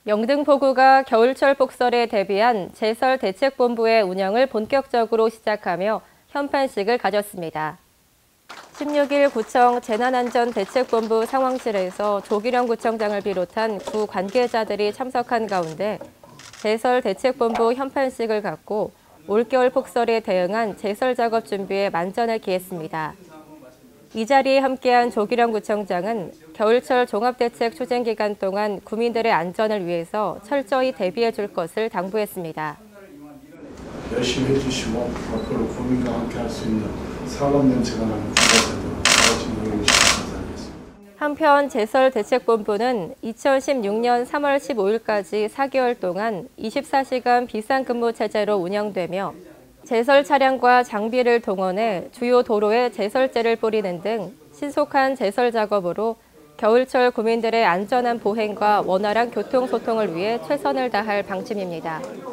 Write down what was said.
영등포구가 겨울철 폭설에 대비한 제설 대책본부의 운영을 본격적으로 시작하며 현판식을 가졌습니다. 16일 구청 재난안전대책본부 상황실에서 조기령 구청장을 비롯한 구 관계자들이 참석한 가운데 제설 대책본부 현판식을 갖고 올겨울 폭설에 대응한 제설 작업 준비에 만전을 기했습니다. 이 자리에 함께한 조기령 구청장은 겨울철 종합대책 추진 기간 동안 구민들의 안전을 위해서 철저히 대비해 줄 것을 당부했습니다. 열심히 해주시고 앞으로 구민과 함께 할 수 있는 사람 냄새가 나는 구가 되도록 다 같이 노력해주시기 바라겠습니다. 한편 제설대책본부는 2016년 3월 15일까지 4개월 동안 24시간 비상근무 체제로 운영되며 제설 차량과 장비를 동원해 주요 도로에 제설제를 뿌리는 등 신속한 제설 작업으로 겨울철 구민들의 안전한 보행과 원활한 교통소통을 위해 최선을 다할 방침입니다.